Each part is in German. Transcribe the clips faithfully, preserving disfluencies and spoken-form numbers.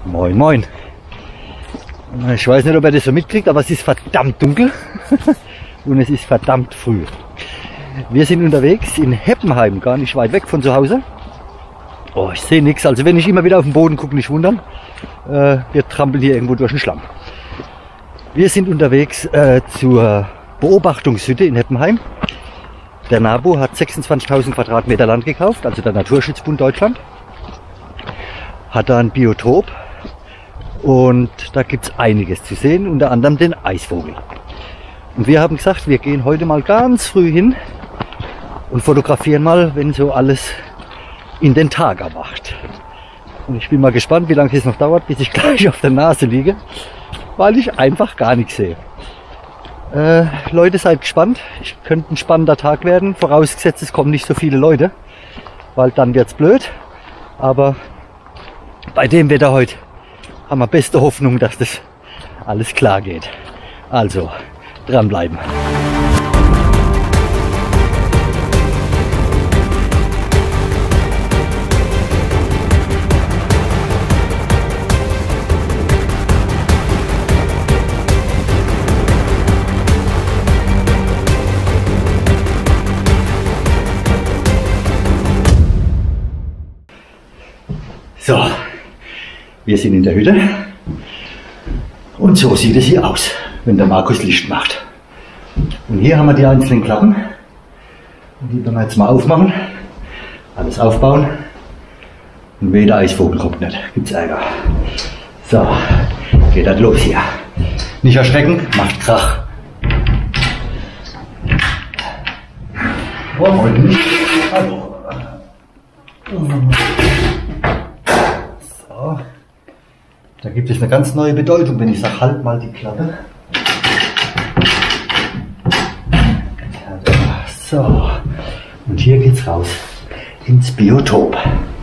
Moin, moin. Ich weiß nicht, ob ihr das so mitkriegt, aber es ist verdammt dunkel und es ist verdammt früh. Wir sind unterwegs in Heppenheim, gar nicht weit weg von zu Hause. Oh, ich sehe nichts, also wenn ich immer wieder auf den Boden gucke, nicht wundern. Äh, wir trampeln hier irgendwo durch den Schlamm. Wir sind unterwegs äh, zur Beobachtungshütte in Heppenheim. Der NABU hat sechsundzwanzigtausend Quadratmeter Land gekauft, also der Naturschutzbund Deutschland. Hat da ein Biotop und da gibt es einiges zu sehen, unter anderem den Eisvogel. Und wir haben gesagt, wir gehen heute mal ganz früh hin und fotografieren mal, wenn so alles in den Tag erwacht. Und ich bin mal gespannt, wie lange es noch dauert, bis ich gleich auf der Nase liege, weil ich einfach gar nichts sehe. Äh, Leute, seid gespannt. Ich könnte ein spannender Tag werden, vorausgesetzt es kommen nicht so viele Leute, weil dann wird's blöd. Aber bei dem Wetter heute haben wir beste Hoffnung, dass das alles klar geht. Also, dranbleiben. So, wir sind in der Hütte und so sieht es hier aus, wenn der Markus Licht macht. Und hier haben wir die einzelnen Klappen und die werden wir jetzt mal aufmachen, alles aufbauen und weh, der Eisvogel kommt nicht, gibt's Ärger. So, geht das los hier. Nicht erschrecken, macht Krach. Oh, moin. Hallo. Da gibt es eine ganz neue Bedeutung, wenn ich sage, halt mal die Klappe. So, und hier geht's raus ins Biotop.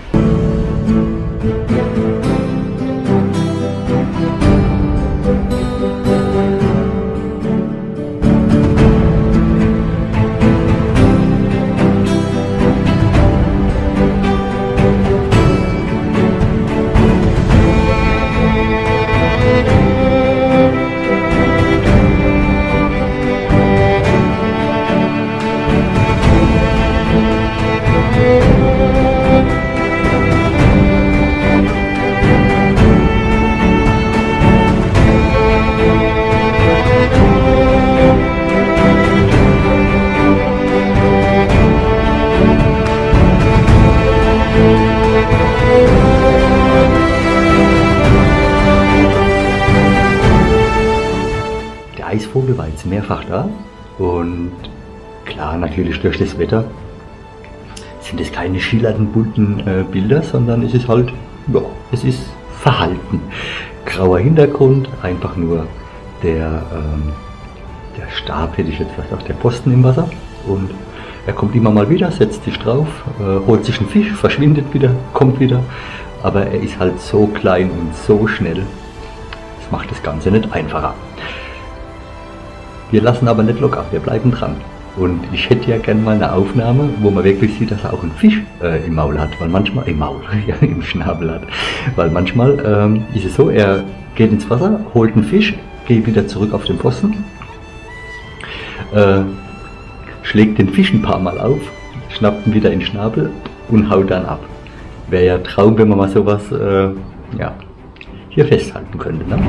Der Eisvogel war jetzt mehrfach da und klar, natürlich durch das Wetter sind es keine schillernden, bunten äh, Bilder, sondern es ist halt, ja, es ist verhalten. Grauer Hintergrund, einfach nur der, ähm, der Stab, hätte ich jetzt gesagt, auch der Posten im Wasser und er kommt immer mal wieder, setzt sich drauf, äh, holt sich einen Fisch, verschwindet wieder, kommt wieder, aber er ist halt so klein und so schnell, das macht das Ganze nicht einfacher. Wir lassen aber nicht locker, wir bleiben dran. Und ich hätte ja gerne mal eine Aufnahme, wo man wirklich sieht, dass er auch einen Fisch äh, im Maul hat. Weil manchmal, im Maul, ja, im Schnabel hat. Weil manchmal ähm, ist es so, er geht ins Wasser, holt einen Fisch, geht wieder zurück auf den Posten, äh, schlägt den Fisch ein paar Mal auf, schnappt ihn wieder in den Schnabel und haut dann ab. Wäre ja Traum, wenn man mal sowas äh, ja, hier festhalten könnte. Ne?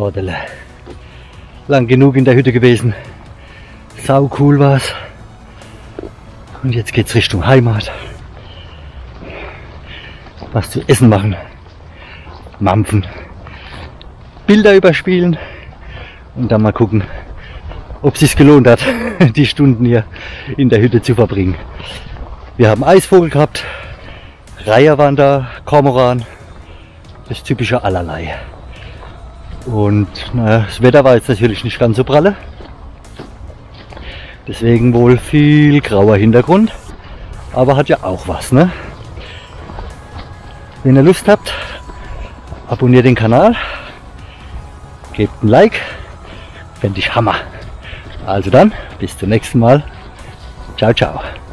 Bordele. Lang genug in der Hütte gewesen. Sau cool war's. Und jetzt geht's Richtung Heimat. Was zu essen machen. Mampfen. Bilder überspielen. Und dann mal gucken, ob es sich gelohnt hat, die Stunden hier in der Hütte zu verbringen. Wir haben Eisvogel gehabt. Reiher waren da, Kormoran. Das typische allerlei. Und naja, das Wetter war jetzt natürlich nicht ganz so pralle. Deswegen wohl viel grauer Hintergrund. Aber hat ja auch was, ne? Wenn ihr Lust habt, abonniert den Kanal. Gebt ein Like. Fände ich Hammer. Also dann, bis zum nächsten Mal. Ciao, ciao.